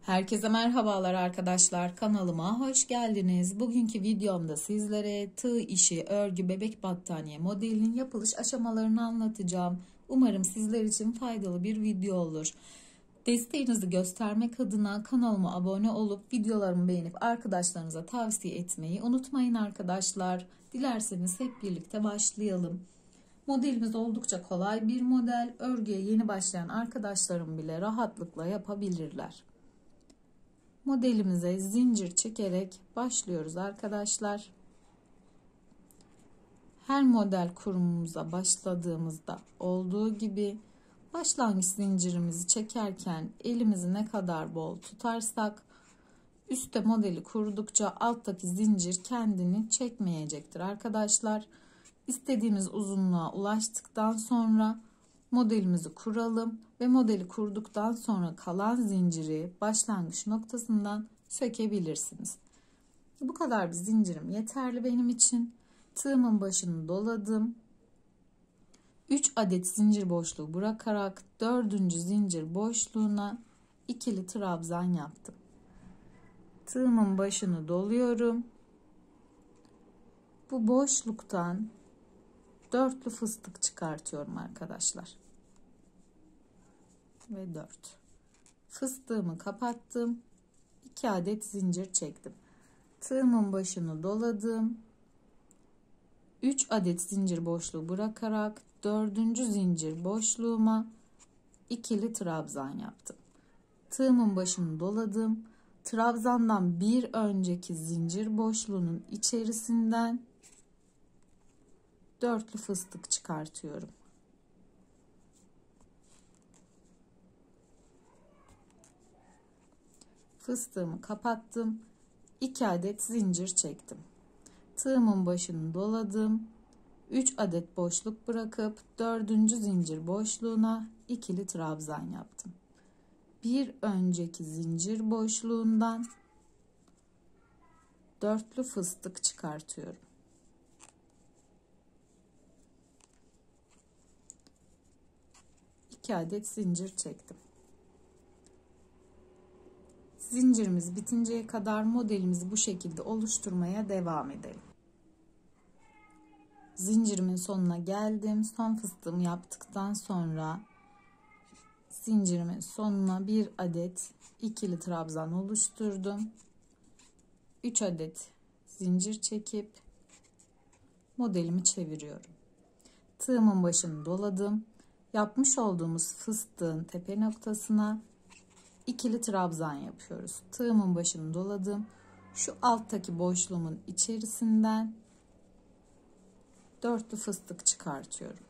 Herkese merhabalar arkadaşlar, kanalıma hoş geldiniz. Bugünkü videomda sizlere tığ işi örgü bebek battaniye modelinin yapılış aşamalarını anlatacağım. Umarım sizler için faydalı bir video olur. Desteğinizi göstermek adına kanalıma abone olup videolarımı beğenip arkadaşlarınıza tavsiye etmeyi unutmayın arkadaşlar. Dilerseniz hep birlikte başlayalım. Modelimiz oldukça kolay bir model. Örgüye yeni başlayan arkadaşlarım bile rahatlıkla yapabilirler. Modelimize zincir çekerek başlıyoruz arkadaşlar. Her model kurumumuza başladığımızda olduğu gibi başlangıç zincirimizi çekerken elimizi ne kadar bol tutarsak üstte modeli kurdukça alttaki zincir kendini çekmeyecektir arkadaşlar. İstediğimiz uzunluğa ulaştıktan sonra modelimizi kuralım ve modeli kurduktan sonra kalan zinciri başlangıç noktasından sökebilirsiniz. Bu kadar bir zincirim yeterli benim için. Tığımın başını doladım. 3 adet zincir boşluğu bırakarak 4. zincir boşluğuna ikili trabzan yaptım. Tığımın başını doluyorum. Bu boşluktan dörtlü fıstık çıkartıyorum arkadaşlar. Ve 4. Fıstığımı kapattım. 2 adet zincir çektim. Tığımın başını doladım. 3 adet zincir boşluğu bırakarak 4. zincir boşluğuma ikili trabzan yaptım. Tığımın başını doladım. Trabzandan bir önceki zincir boşluğunun içerisinden dörtlü fıstık çıkartıyorum. Fıstığımı kapattım. 2 adet zincir çektim. Tığımın başını doladım. 3 adet boşluk bırakıp 4. zincir boşluğuna ikili trabzan yaptım. Bir önceki zincir boşluğundan dörtlü fıstık çıkartıyorum. İki adet zincir çektim. Zincirimiz bitinceye kadar modelimizi bu şekilde oluşturmaya devam edelim. Zincirimin sonuna geldim. Son fıstığımı yaptıktan sonra zincirimin sonuna bir adet ikili trabzan oluşturdum. 3 adet zincir çekip modelimi çeviriyorum. Tığımın başını doladım. Yapmış olduğumuz fıstığın tepe noktasına ikili trabzan yapıyoruz. Tığımın başını doladım. Şu alttaki boşluğumun içerisinden dörtlü fıstık çıkartıyorum.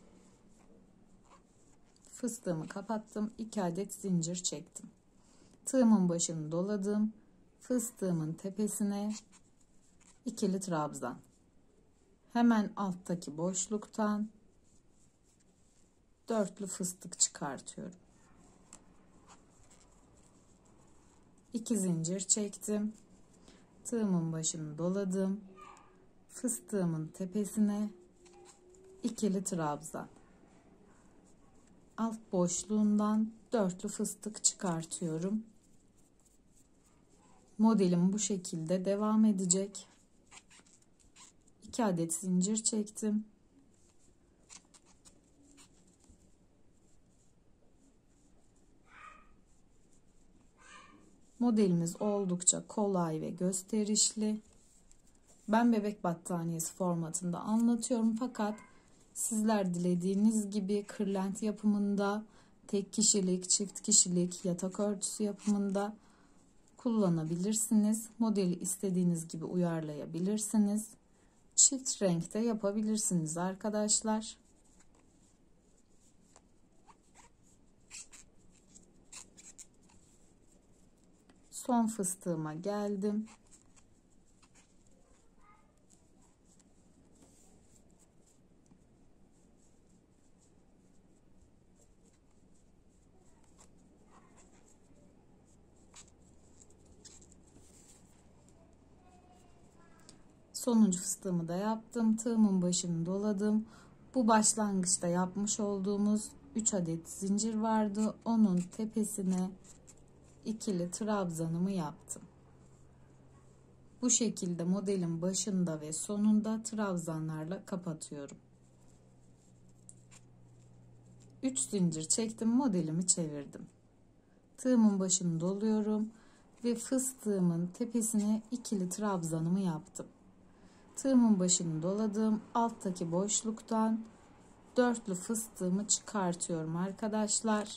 Fıstığımı kapattım. 2 adet zincir çektim. Tığımın başını doladım. Fıstığımın tepesine ikili trabzan. Hemen alttaki boşluktan dörtlü fıstık çıkartıyorum. 2 zincir çektim. Tığımın başını doladım. Fıstığımın tepesine ikili trabzan. Alt boşluğundan dörtlü fıstık çıkartıyorum. Modelim bu şekilde devam edecek. 2 adet zincir çektim. Modelimiz oldukça kolay ve gösterişli. Ben bebek battaniyesi formatında anlatıyorum fakat sizler dilediğiniz gibi kırlent yapımında, tek kişilik, çift kişilik, yatak örtüsü yapımında kullanabilirsiniz. Modeli istediğiniz gibi uyarlayabilirsiniz. Çift renkte yapabilirsiniz arkadaşlar. Son fıstığıma geldim. Sonuncu fıstığımı da yaptım. Tığımın başını doladım. Bu başlangıçta yapmış olduğumuz 3 adet zincir vardı. Onun tepesine ikili trabzanımı yaptım. Bu şekilde modelin başında ve sonunda trabzanlarla kapatıyorum. 3 zincir çektim, modelimi çevirdim. Tığımın başını doluyorum ve fıstığımın tepesine ikili trabzanımı yaptım. Tığımın başını doladım, alttaki boşluktan dörtlü fıstığımı çıkartıyorum arkadaşlar.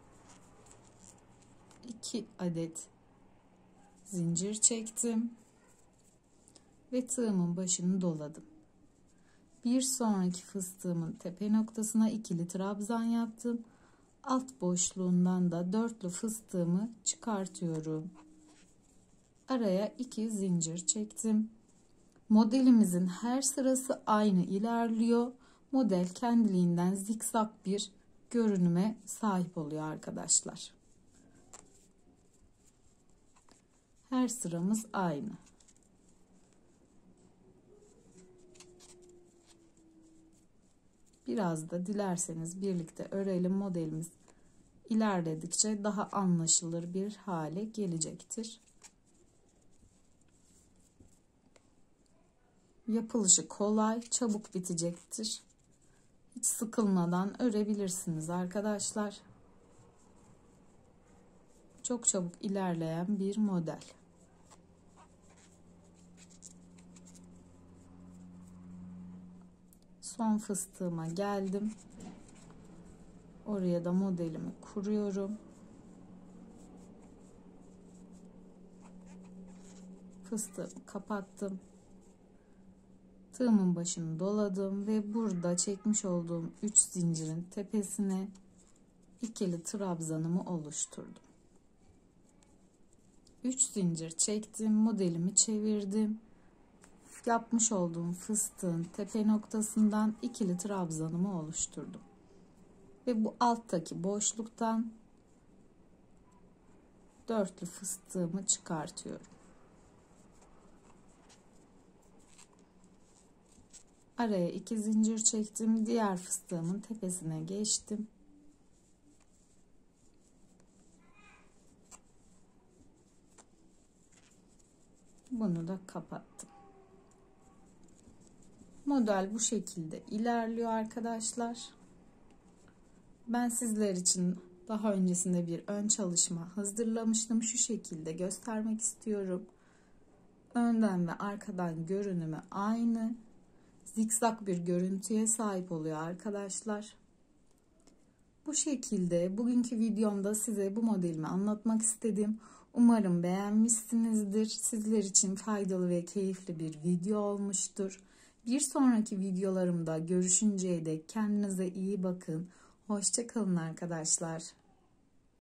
2 adet zincir çektim ve tığımın başını doladım. Bir sonraki fıstığımın tepe noktasına ikili trabzan yaptım. Alt boşluğundan da dörtlü fıstığımı çıkartıyorum. Araya 2 zincir çektim. Modelimizin her sırası aynı ilerliyor. Model kendiliğinden zikzak bir görünüme sahip oluyor arkadaşlar. Her sıramız aynı. Biraz da dilerseniz birlikte örelim, modelimiz ilerledikçe daha anlaşılır bir hale gelecektir. Yapılışı kolay, çabuk bitecektir. Hiç sıkılmadan örebilirsiniz arkadaşlar. Çok çabuk ilerleyen bir model. Son fıstığıma geldim. Oraya da modelimi kuruyorum. Fıstığımı kapattım. Tığımın başını doladım ve burada çekmiş olduğum 3 zincirin tepesine ikili trabzanımı oluşturdum. 3 zincir çektim, modelimi çevirdim. Yapmış olduğum fıstığın tepe noktasından ikili trabzanımı oluşturdum. Ve bu alttaki boşluktan dörtlü fıstığımı çıkartıyorum. Araya 2 zincir çektim. Diğer fıstığımın tepesine geçtim. Bunu da kapattım. Model bu şekilde ilerliyor arkadaşlar. Ben sizler için daha öncesinde bir ön çalışma hazırlamıştım. Şu şekilde göstermek istiyorum. Önden ve arkadan görünümü aynı. Zikzak bir görüntüye sahip oluyor arkadaşlar. Bu şekilde bugünkü videomda size bu modelimi anlatmak istedim. Umarım beğenmişsinizdir. Sizler için faydalı ve keyifli bir video olmuştur. Bir sonraki videolarımda görüşünceye dek kendinize iyi bakın. Hoşça kalın arkadaşlar.